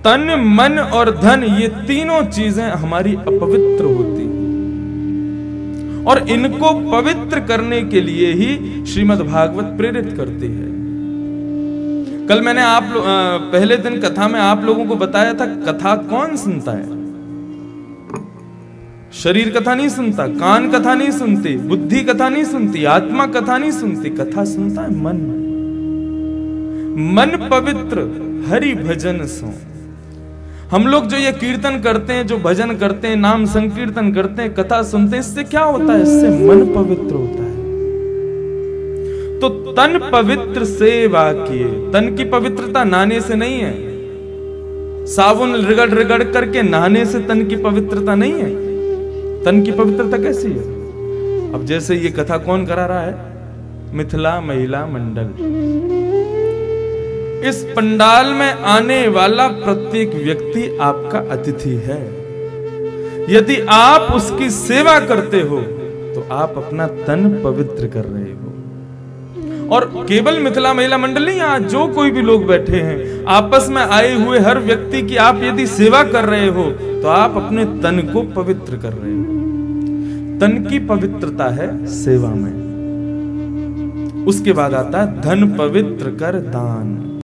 तन, मन और धन, ये तीनों चीजें हमारी अपवित्र होती हैं और इनको पवित्र करने के लिए ही श्रीमद् भागवत प्रेरित करती है। कल मैंने पहले दिन कथा में आप लोगों को बताया था, कथा कौन सुनता है? शरीर कथा नहीं सुनता, कान कथा नहीं सुनती, बुद्धि कथा नहीं सुनती, आत्मा कथा नहीं सुनती, कथा सुनता है मन। मन पवित्र हरि भजन सो। हम लोग जो ये कीर्तन करते हैं, जो भजन करते हैं, नाम संकीर्तन करते हैं, कथा सुनते हैं, इससे क्या होता है? इससे मन पवित्र होता है। तो तन पवित्र सेवा किए। तन की पवित्रता नहाने से नहीं है, साबुन रगड़ रगड़ करके नहाने से तन की पवित्रता नहीं है। तन की पवित्रता कैसी है? अब जैसे ये कथा कौन करा रहा है? मिथिला महिला मंडल। इस पंडाल में आने वाला प्रत्येक व्यक्ति आपका अतिथि है। यदि आप उसकी सेवा करते हो तो आप अपना तन पवित्र कर रहे हो। और केवल मिथिला महिला मंडल नहीं, आज जो कोई भी लोग बैठे हैं, आपस में आए हुए हर व्यक्ति की आप यदि सेवा कर रहे हो तो आप अपने तन को पवित्र कर रहे हो। तन की पवित्रता है सेवा में। उसके बाद आता है धन पवित्र कर दान।